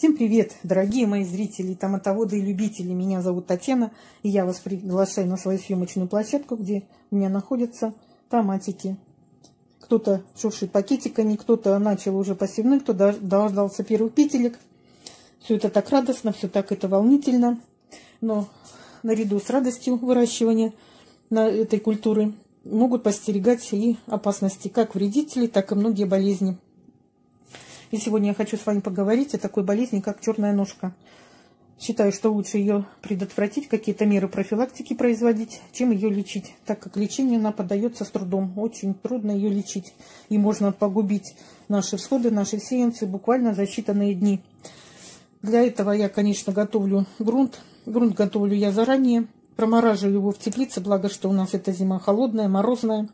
Всем привет, дорогие мои зрители, томатоводы и любители. Меня зовут Татьяна, и я вас приглашаю на свою съемочную площадку, где у меня находятся томатики. Кто-то шуршит пакетиками, кто-то начал уже посевной, кто дождался первый петелек. Все это так радостно, все так это волнительно. Но наряду с радостью выращивания этой культуры могут постерегать и опасности, как вредителей, так и многие болезни. И сегодня я хочу с вами поговорить о такой болезни, как черная ножка. Считаю, что лучше ее предотвратить, какие-то меры профилактики производить, чем ее лечить, так как лечение она поддается с трудом. Очень трудно ее лечить. И можно погубить наши всходы, наши сеянцы буквально за считанные дни. Для этого я, конечно, готовлю грунт. Грунт готовлю я заранее. Промораживаю его в теплице, благо, что у нас эта зима холодная, морозная.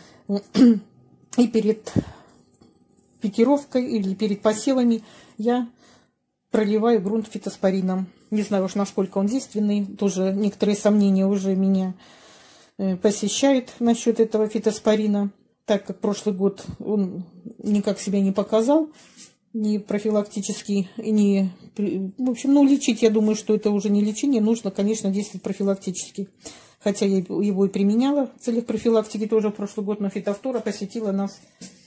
И перед пикировкой или перед посевами я проливаю грунт фитоспорином. Не знаю уж, насколько он действенный. Тоже некоторые сомнения уже меня посещают насчет этого фитоспорина, так как прошлый год он никак себя не показал, ни профилактически, ни... В общем, лечить, я думаю, что это уже не лечение. Нужно, конечно, действовать профилактически. Хотя я его и применяла в целях профилактики тоже в прошлый год, но фитофтора посетила нас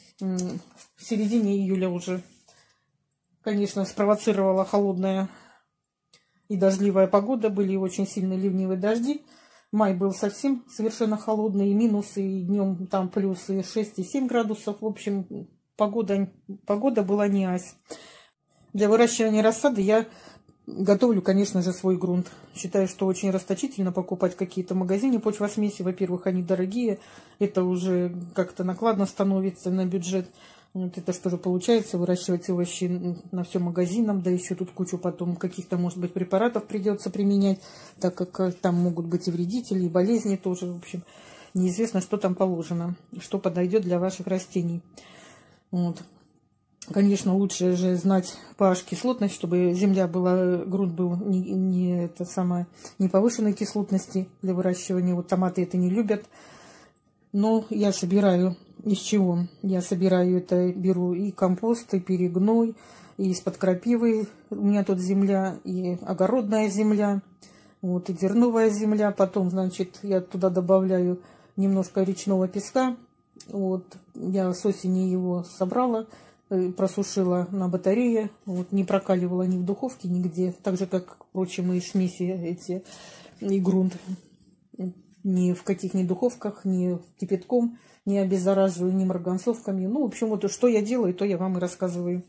в середине июля уже. Конечно, спровоцировала холодная и дождливая погода. Были очень сильные ливневые дожди. Май был совсем совершенно холодный. И минусы, и днем там плюсы 6 и 7 градусов. В общем, погода была не ась. Для выращивания рассады я готовлю, конечно же, свой грунт. Считаю, что очень расточительно покупать какие-то в магазине почвосмеси. Во-первых, они дорогие. Это уже как-то накладно становится на бюджет. Вот это что же получается, выращивать овощи на все магазинам, да еще тут кучу потом каких-то, может быть, препаратов придется применять, так как там могут быть и вредители, и болезни тоже. В общем, неизвестно, что там положено, что подойдет для ваших растений. Вот. Конечно, лучше же знать pH-кислотность, чтобы земля была, грунт был не повышенной кислотности для выращивания. Вот томаты это не любят. Но я собираю из чего? Я собираю это, беру и компост, и перегной, и из-под крапивы. У меня тут земля, и огородная земля, вот, и зерновая земля. Потом, значит, я туда добавляю немножко речного песка. Вот, я с осени его собрала, просушила на батарее, вот, не прокаливала ни в духовке, нигде. Так же, как, впрочем, и смеси эти, и грунт. Ни в каких ни духовках, ни кипятком, не обеззараживаю, ни марганцовками. В общем, вот что я делаю, то я вам и рассказываю.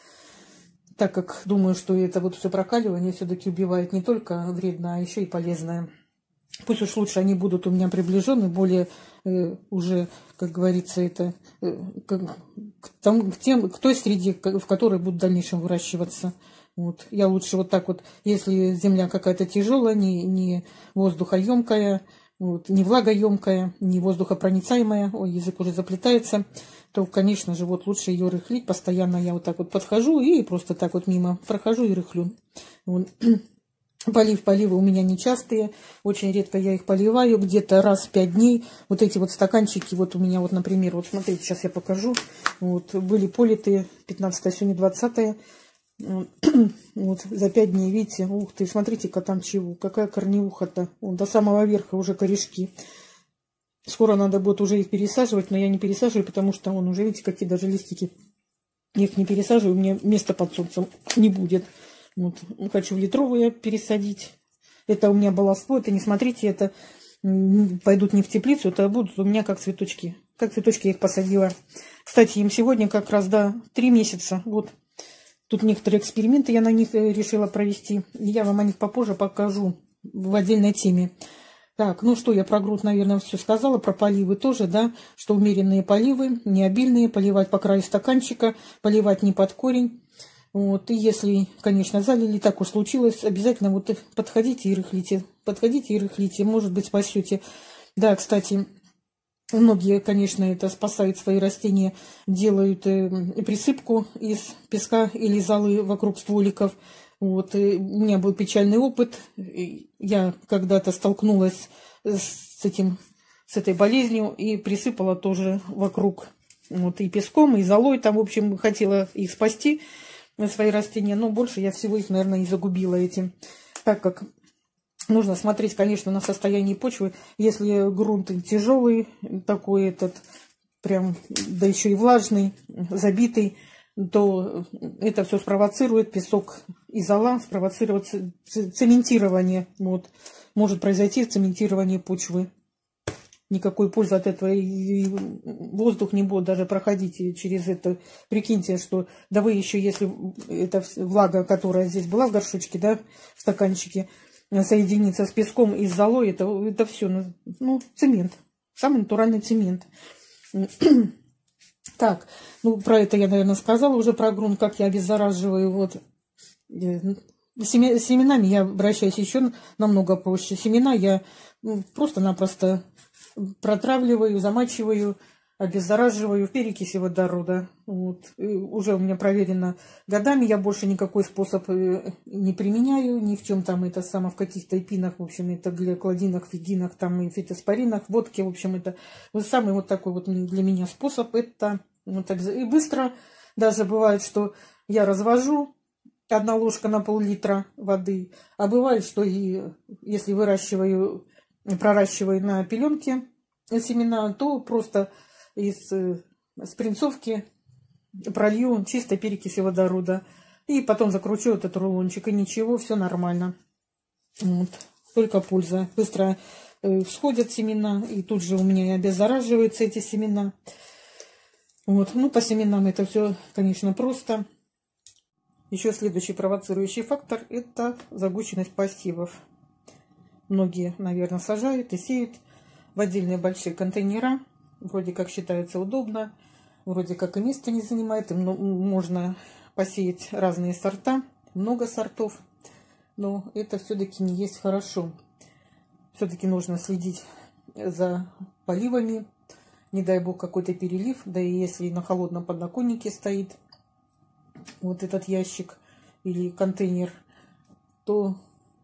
Так как думаю, что это вот все прокаливание все-таки убивает не только вредно, а еще и полезное. Пусть уж лучше они будут у меня приближены, более уже, как говорится, это к той среде, в которой будут в дальнейшем выращиваться. Вот. Я лучше вот так вот, если земля какая-то тяжелая, не воздухоемкая, вот, не влагоемкая, не воздухопроницаемая, ой, язык уже заплетается, то, конечно же, вот лучше ее рыхлить. Постоянно я вот так вот подхожу и просто так вот мимо прохожу и рыхлю. Вот. Поливы у меня нечастые, очень редко я их поливаю, где-то раз в 5 дней. Вот эти вот стаканчики, вот у меня, вот, например, вот смотрите, сейчас я покажу, вот, были политые, 15 сегодня 20 вот, за 5 дней, видите, ух ты, смотрите-ка там чего, какая корнеуха-то, до самого верха уже корешки. Скоро надо будет уже их пересаживать, но я не пересаживаю, потому что вон уже, видите, какие даже листики. Я их не пересаживаю, у меня места под солнцем не будет. Вот, хочу в литровые пересадить. Это у меня баловство, это не смотрите, это пойдут не в теплицу, это будут у меня как цветочки. Как цветочки я их посадила. Кстати, им сегодня как раз, 3 месяца, вот. Тут некоторые эксперименты я на них решила провести. Я вам о них попозже покажу в отдельной теме. Так, что я про грунт, наверное, все сказала. Про поливы тоже, что умеренные поливы, не обильные, поливать по краю стаканчика, поливать не под корень. Вот, и если, конечно, залили, так уж случилось, обязательно вот подходите и рыхлите. Подходите и рыхлите, может быть, спасете. Да, кстати, многие, конечно, это спасают свои растения, делают присыпку из песка или золы вокруг стволиков. Вот, у меня был печальный опыт. Я когда-то столкнулась с этой болезнью и присыпала тоже вокруг. Вот, и песком, и золой. Там, в общем, хотела их спасти. свои растения, но больше я всего их, наверное, и загубила этим, так как нужно смотреть, конечно, на состояние почвы. Если грунт тяжелый, такой этот, прям, да еще и влажный, забитый, то это все спровоцирует, песок и зола спровоцирует цементирование. Вот. Может произойти цементирование почвы. Никакой пользы от этого, и воздух не будет даже проходить через это. Прикиньте, что, да вы еще, если эта влага, которая здесь была в горшочке, да, в стаканчике, соединится с песком и с золой, это все, ну, цемент, самый натуральный цемент. Так, ну, про это я, наверное, сказала уже, про грунт, как я обеззараживаю. Вот. Семенами я обращаюсь еще намного проще. Семена я просто-напросто протравливаю, замачиваю, обеззараживаю в перекиси водорода. Вот. Уже у меня проверено годами, я больше никакой способ не применяю, ни в чем там это в каких-то эпинах, в общем, это гликолидинах, фигинах, там и фитоспоринах, водке, в общем, это самый вот такой вот для меня способ, это вот так, и быстро, даже бывает, что я развожу 1 ложка на пол-литра воды, а бывает, что и если проращиваю на пеленке семена, то просто из спринцовки пролью чисто перекиси водорода. И потом закручу этот рулончик. И ничего, все нормально. Вот. Только польза. Быстро всходят семена. И тут же у меня и обеззараживаются эти семена. Вот. Ну, по семенам это все, конечно, просто. Еще следующий провоцирующий фактор – это загущенность посевов. Многие, наверное, сажают и сеют в отдельные большие контейнера. Вроде как считается удобно, вроде как и места не занимает. И можно посеять разные сорта, много сортов. Но это все-таки не есть хорошо. Все-таки нужно следить за поливами. Не дай бог какой-то перелив. Да и если на холодном подоконнике стоит вот этот ящик или контейнер, то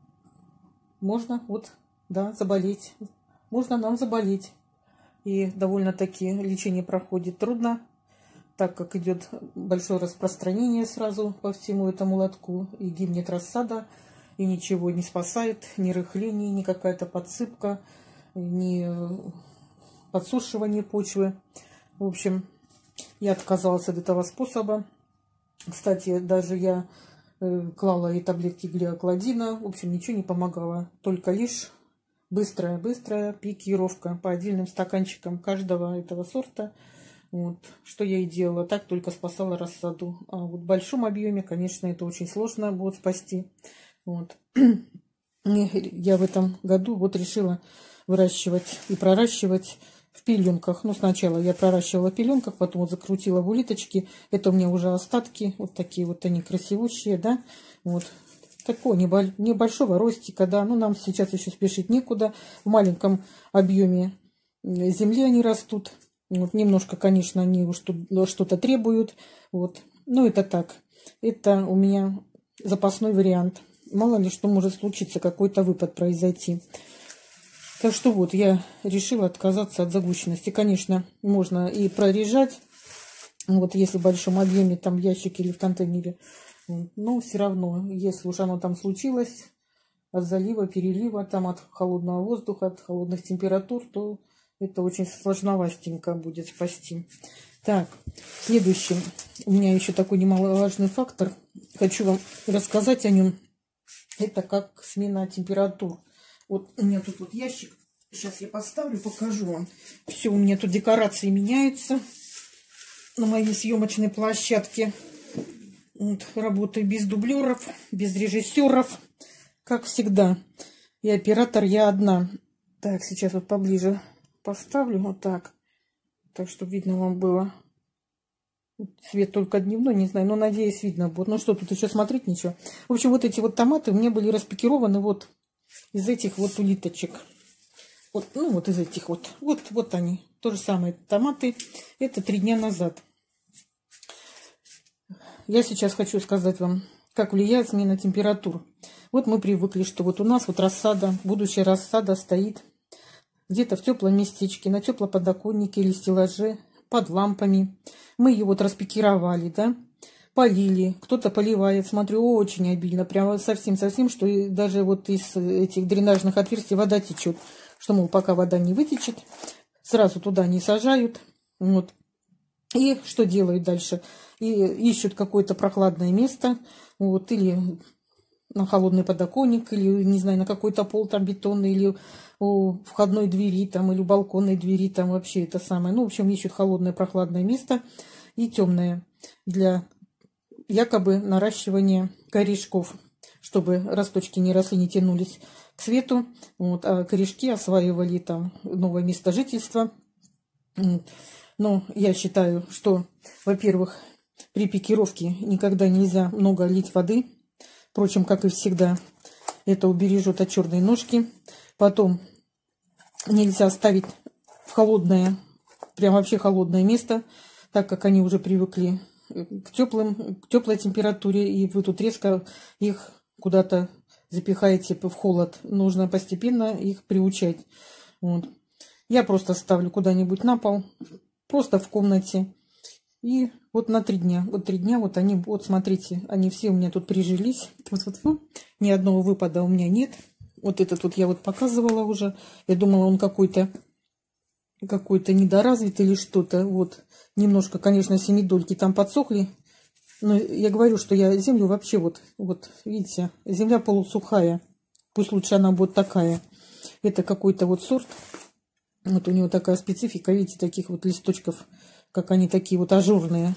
можно заболеть. Можно нам заболеть. И довольно-таки лечение проходит трудно, так как идет большое распространение сразу по всему этому лотку. И гибнет рассада, и ничего не спасает, ни рыхление, ни какая-то подсыпка, ни подсушивание почвы. В общем, я отказалась от этого способа. Кстати, даже я клала и таблетки глиокладина. В общем, ничего не помогало. Только лишь быстрая пикировка по отдельным стаканчикам каждого этого сорта. Вот. Что я и делала. Так только спасала рассаду. А вот в большом объеме, конечно, это очень сложно будет спасти. Вот. Я в этом году вот решила выращивать и проращивать в пеленках. Ну, сначала я проращивала в пеленках, потом вот закрутила в улиточки. Это у меня уже остатки. Вот такие вот они красивущие, да. Вот. Такого небольшого ростика, да. Ну, нам сейчас еще спешить некуда. В маленьком объеме земли они растут. Вот. Немножко, конечно, они что-то требуют. Вот. Ну, это так. Это у меня запасной вариант. Мало ли что может случиться, какой-то выпад произойти. Так что вот, я решила отказаться от загущенности. Конечно, можно и прорежать, вот если в большом объеме, там в ящике или в контейнере. Но все равно, если уж оно там случилось, от залива, перелива, там от холодного воздуха, от холодных температур, то это очень сложновастенько будет спасти. Так, следующий. У меня еще такой немаловажный фактор. Хочу вам рассказать о нем. Это как смена температур. Вот у меня тут вот ящик. Сейчас я поставлю, покажу вам. Все, у меня тут декорации меняются на моей съемочной площадке. Вот, работаю без дублеров, без режиссеров, как всегда. И оператор я одна. Так, сейчас вот поближе поставлю, вот так. Так, чтобы видно вам было. Свет только дневной, не знаю, но надеюсь, видно будет. Ну что, тут еще смотреть ничего. В общем, вот эти вот томаты у меня были распикированы вот из этих вот улиточек. Вот, ну вот из этих вот. Вот они. То же самое томаты. Это 3 дня назад. Я сейчас хочу сказать вам, как влияет смена температур. Вот мы привыкли, что вот у нас вот рассада, будущая рассада стоит где-то в теплом местечке, на теплом подоконнике или стеллаже, под лампами. Мы ее вот распикировали, да. полили, кто-то поливает. Смотрю, очень обильно, прямо совсем-совсем, что даже вот из этих дренажных отверстий вода течет. Что, мол, пока вода не вытечет, сразу туда не сажают. Вот. И что делают дальше? И ищут какое-то прохладное место, вот, или на холодный подоконник, или, не знаю, на какой-то пол там бетонный, или у входной двери, там, или у балконной двери, там вообще это самое. Ну, в общем, ищут холодное, прохладное место и темное для якобы наращивания корешков, чтобы росточки не росли, не тянулись к свету, вот, а корешки осваивали там новое место жительства. Но я считаю, что, во-первых, при пикировке никогда нельзя много лить воды. Впрочем, как и всегда, это убережет от черной ножки. Потом нельзя ставить в холодное, прям вообще холодное место, так как они уже привыкли к теплой температуре, и вы тут резко их куда-то запихаете в холод. Нужно постепенно их приучать. Вот. Я просто ставлю куда-нибудь на пол, просто в комнате. И вот на 3 дня. Вот 3 дня, вот они, вот смотрите, они все у меня тут прижились. Вот. Ни одного выпада у меня нет. Вот этот вот я вот показывала уже. Я думала, он какой-то недоразвитый или что-то. Вот. Немножко, конечно, семидольки там подсохли. Но я говорю, что я землю вообще вот, видите, земля полусухая. Пусть лучше она будет такая. Это какой-то вот сорт. Вот у него такая специфика, видите, таких вот листочков, как они такие вот ажурные.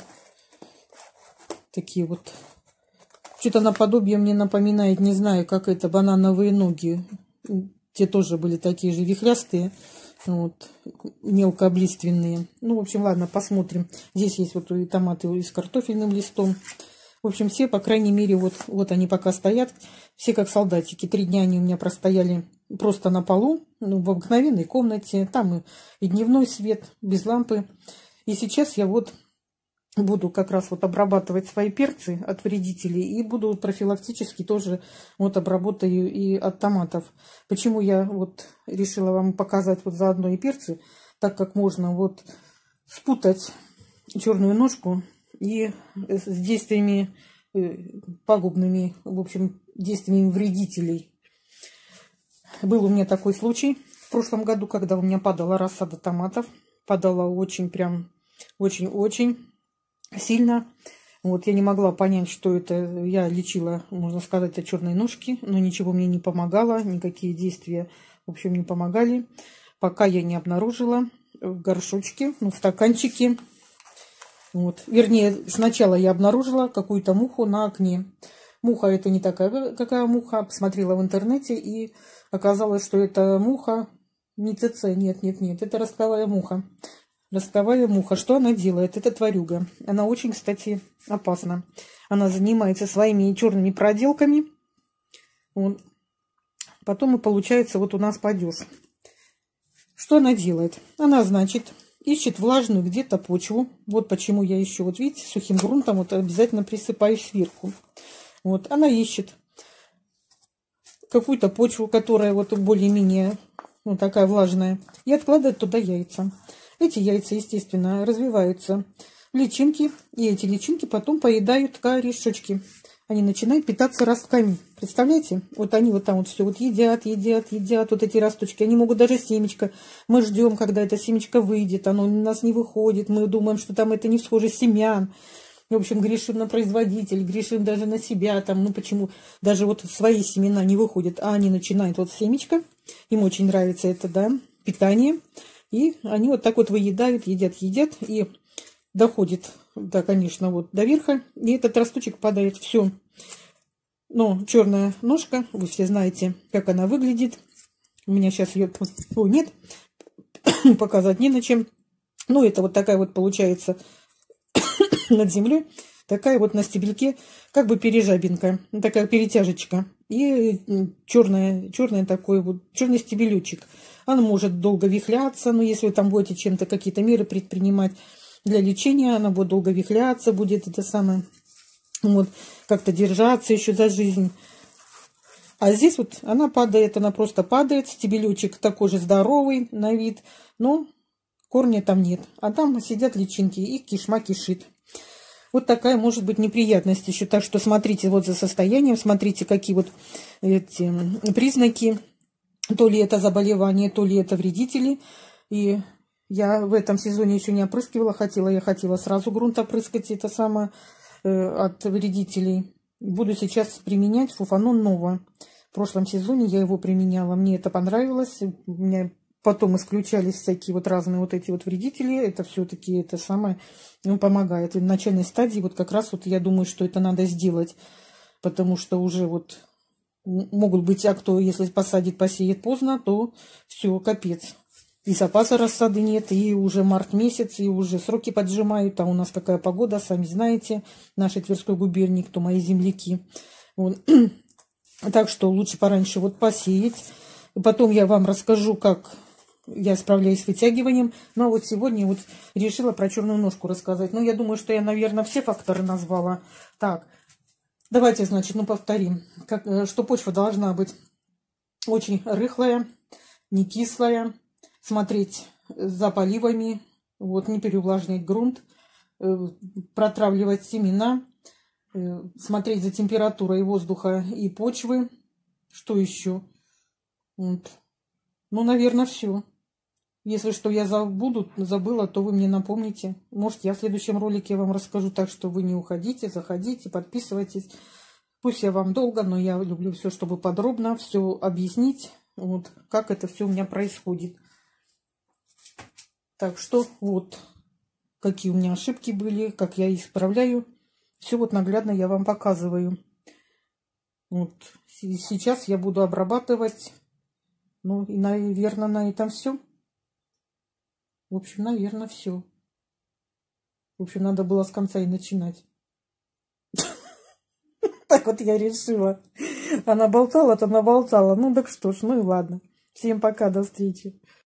Такие вот. Что-то наподобие мне напоминает, не знаю, как это, банановые ноги. Те тоже были такие же вихлястые, вот, мелкооблиственные. Ну, в общем, ладно, посмотрим. Здесь есть вот и томаты с картофельным листом. В общем, все, по крайней мере, вот они пока стоят. Все как солдатики. 3 дня они у меня простояли просто на полу, ну, в обыкновенной комнате. Там и дневной свет, без лампы. И сейчас я вот буду как раз вот обрабатывать свои перцы от вредителей. И буду профилактически тоже вот обработаю и от томатов. Почему я вот решила вам показать вот заодно и перцы, так как можно вот спутать черную ножку и с действиями пагубными, в общем, действиями вредителей. Был у меня такой случай в прошлом году, когда у меня падала рассада томатов. Падала очень, прям очень-очень сильно. Вот, я не могла понять, что это. Я лечила, можно сказать, от черной ножки, но ничего мне не помогало, никакие действия, в общем, не помогали, пока я не обнаружила в горшочке, ну, в стаканчике. Вот. Вернее, сначала я обнаружила какую-то муху на окне. Муха это не такая, какая муха. Посмотрела в интернете, и оказалось, что это муха не ЦЦ, нет, это ростовая муха. Ростовая муха. Что она делает? Это тварюга. Она очень, кстати, опасна. Она занимается своими черными проделками. Вот. Потом и получается вот у нас падеж. Что она делает? Она, значит, ищет влажную где-то почву. Вот почему я еще, вот видите, сухим грунтом вот обязательно присыпаю сверху. Вот, она ищет какую-то почву, которая вот более-менее вот такая влажная, и откладывает туда яйца. Эти яйца, естественно, развиваются в личинки, и эти личинки потом поедают корешочки. Они начинают питаться ростками. Представляете? Вот они вот там вот все вот едят, вот эти росточки. Они могут даже семечко. Мы ждем, когда это семечко выйдет, оно у нас не выходит. Мы думаем, что там это не всхоже семян. В общем, грешим на производителей, грешим даже на себя. Там, ну почему? Даже вот свои семена не выходят, а они начинают вот семечко. Им очень нравится это, да, питание. И они вот так вот выедают, едят, и доходит, да, конечно, вот до верха. И этот росточек падает, все. Но черная ножка, вы все знаете, как она выглядит. У меня сейчас ее нет, показать не на чем. Ну, это вот такая вот получается над землей, такая вот на стебельке, как бы пережабинка, такая перетяжечка. И черный такой вот, черный стебелючек. Она может долго вихляться, но если вы там будете чем-то, какие-то меры предпринимать для лечения, она будет долго вихляться, будет это самое, вот, как-то держаться еще за жизнь. А здесь вот она падает, она просто падает, стебелючек такой же здоровый на вид, но корня там нет. А там сидят личинки, и кишма кишит. Вот такая может быть неприятность еще. Так что смотрите вот за состоянием, смотрите, какие вот эти признаки. То ли это заболевание, то ли это вредители. И я в этом сезоне еще не опрыскивала. Я хотела сразу грунт опрыскать, это самое, от вредителей. Буду сейчас применять Фуфанон Нова. В прошлом сезоне я его применяла. Мне это понравилось. У меня потом исключались всякие вот разные вот эти вот вредители. Это все-таки это самое, ну, помогает. И в начальной стадии вот как раз вот я думаю, что это надо сделать. Потому что уже вот могут быть, а кто, если посадит, посеет поздно, то все, капец. И запаса рассады нет, и уже март месяц, и уже сроки поджимают, а у нас какая погода, сами знаете, нашей Тверской губернии, кто мои земляки. Вот. Так что лучше пораньше вот посеять. Потом я вам расскажу, как я справляюсь с вытягиванием. Ну, а вот сегодня вот решила про черную ножку рассказать. Ну, я думаю, что я, наверное, все факторы назвала. Так, давайте, значит, повторим. Что почва должна быть очень рыхлая, не кислая. Смотреть за поливами, вот, не переувлажнять грунт, протравливать семена, смотреть за температурой воздуха и почвы. Что еще? Вот. Ну, наверное, все. Если что я забыла, то вы мне напомните. Может, я в следующем ролике вам расскажу, так что вы не уходите, заходите, подписывайтесь. Пусть я вам долго, но я люблю все, чтобы подробно все объяснить, вот, как это все у меня происходит. Так что вот, какие у меня ошибки были, как я их исправляю. Все вот наглядно я вам показываю. Вот. Сейчас я буду обрабатывать. Ну и, наверное, на этом все. В общем, наверное, все. В общем, надо было с конца и начинать. Так вот я решила. Она болтала, то наболтала. Ну так что ж, ну и ладно. Всем пока, до встречи.